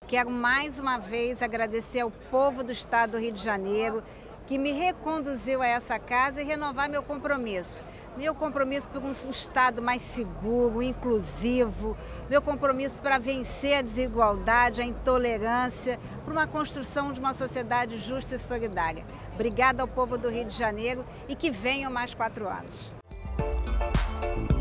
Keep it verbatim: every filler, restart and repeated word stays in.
Quero mais uma vez agradecer ao povo do estado do Rio de Janeiro, que me reconduziu a essa casa e renovar meu compromisso. Meu compromisso por um estado mais seguro, inclusivo, meu compromisso para vencer a desigualdade, a intolerância, por uma construção de uma sociedade justa e solidária. Obrigada ao povo do Rio de Janeiro e que venham mais quatro anos.